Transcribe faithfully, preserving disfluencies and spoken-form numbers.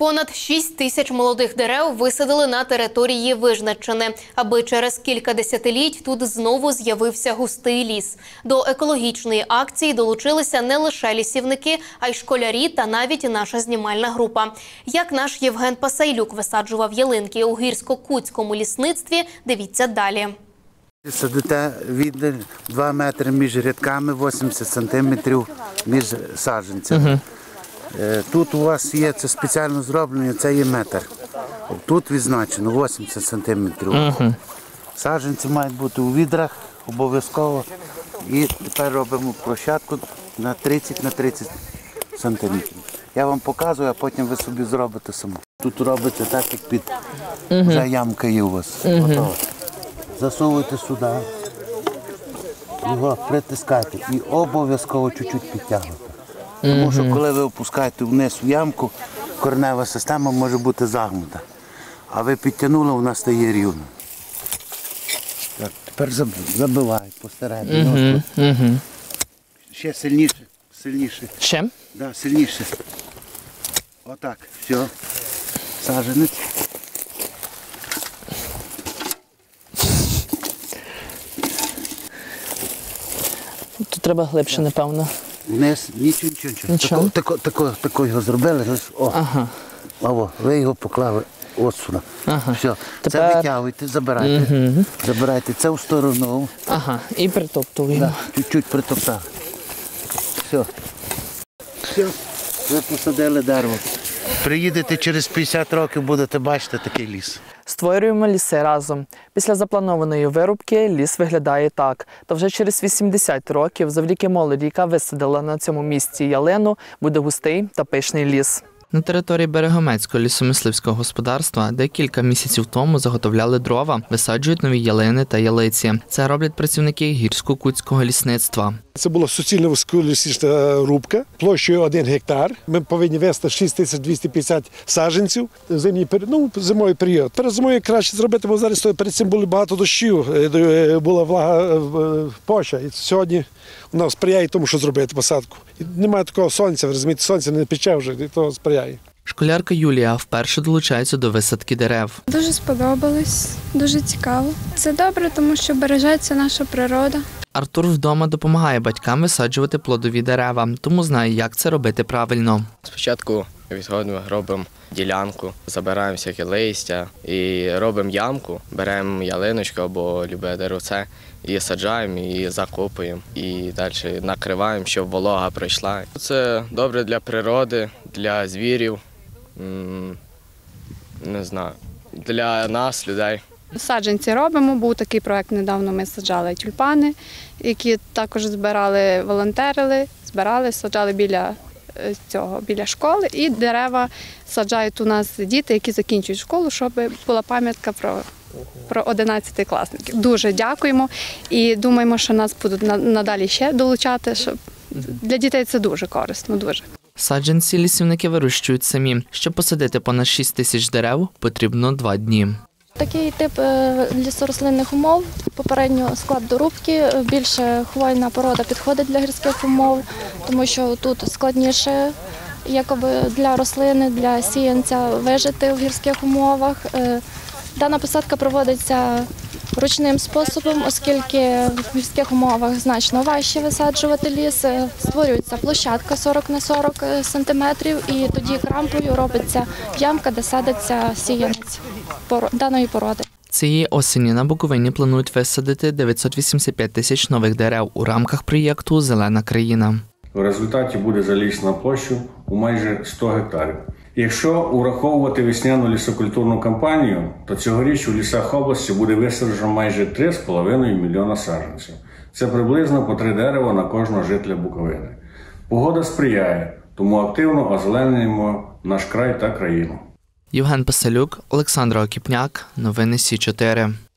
Понад шість тисяч молодих дерев висадили на території Вижниччини, аби через кілька десятиліть тут знову з'явився густий ліс. До екологічної акції долучилися не лише лісівники, а й школярі та навіть наша знімальна група. Як наш Євген Пасайлюк висаджував ялинки у гірсько-кутському лісництві, дивіться далі. Садите віддаль два метри між рядками, вісімдесят сантиметрів між саджанцями. Угу. Тут у вас є, це спеціально зроблено, це є метр. Тут відзначено вісімдесят сантиметрів. Угу. Саджанці мають бути у відрах обов'язково. І тепер робимо площадку на тридцять на тридцять сантиметрів. Я вам показую, а потім ви собі зробите саму. Тут робиться так, як під угу. вже ямка є у вас. Угу. Засовуйте сюди, його притискайте і обов'язково чуть-чуть підтягуйте. Тому що коли ви опускаєте вниз в ямку, коренева система може бути загнута. А ви підтягнули, вона стає рівно. Так, тепер забивай посередині. Угу, угу. Ще сильніше, сильніше. Ще? Так, да, сильніше. Отак, все. Саджанець. Тут треба глибше, напевно. Вниз, нічого, нічого. нічого. Тако, тако, тако його зробили, о, ага. О, ви його поклали ось сюди. Ага. Все, Тепер... це витягуйте, забирайте. Угу. Забирайте це в сторону. Ага, і притоптуємо. Да, чуть-чуть притоптали. Все. Все, ви посадили дерево. Приїдете через п'ятдесят років, будете бачити такий ліс. Створюємо ліси разом. Після запланованої вирубки ліс виглядає так. Та вже через вісімдесят років, завдяки молоді, яка висадила на цьому місці ялину, буде густий та пишний ліс. На території Берегомецького лісомисливського господарства, де кілька місяців тому заготовляли дрова, висаджують нові ялини та ялиці. Це роблять працівники гірсько-кутського лісництва. Це була суцільна вузьколісічна рубка площею один гектар. Ми повинні вести шість тисяч двісті п'ятдесят саджанців в зимній, ну, зимовий період. Перед зимою краще зробити, бо зараз перед цим було багато дощів, була влага поща. І сьогодні вона сприяє тому, що зробити посадку. І немає такого сонця, розумієте, сонце не пече вже, і то сприяє. Школярка Юлія вперше долучається до висадки дерев. Дуже сподобалось, дуже цікаво. Це добре, тому що бережеться наша природа. Артур вдома допомагає батькам висаджувати плодові дерева, тому знає, як це робити правильно. Спочатку відходимо, робимо ділянку, забираємо всяке листя і робимо ямку, беремо ялиночку або любе деревце і саджаємо, і закопуємо, і далі накриваємо, щоб волога пройшла. Це добре для природи, для звірів, не знаю, для нас, людей. Саджанці робимо, був такий проєкт, недавно ми саджали тюльпани, які також збирали, волонтерили, збирали, саджали біля цього, біля школи, і дерева саджають у нас діти, які закінчують школу, щоб була пам'ятка про, про одинадцятикласників. Дуже дякуємо і думаємо, що нас будуть надалі ще долучати, щоб для дітей це дуже корисно, дуже. Саджанці лісівники вирощують самі. Щоб посадити понад шість тисяч дерев, потрібно два дні. Такий тип лісорослинних умов, попередньо склад дорубки, більше хвойна порода підходить для гірських умов, тому що тут складніше якоби для рослини, для сіянця вижити в гірських умовах. Дана посадка проводиться ручним способом, оскільки в гірських умовах значно важче висаджувати ліс. Створюється площадка сорок на сорок сантиметрів і тоді крампою робиться ямка, де садиться сіянець даної породи. Цієї осені на Буковині планують висадити дев'ятсот вісімдесят п'ять тисяч нових дерев у рамках проєкту «Зелена країна». В результаті буде залісна площа у майже сто гектарів. Якщо ураховувати весняну лісокультурну кампанію, то цьогоріч у лісах області буде висаджено майже три з половиною мільйона саджанців. Це приблизно по три дерева на кожного жителя Буковини. Погода сприяє, тому активно озеленюємо наш край та країну. Євген Пасайлюк, Олександр Окіпняк. Новини Сі чотири.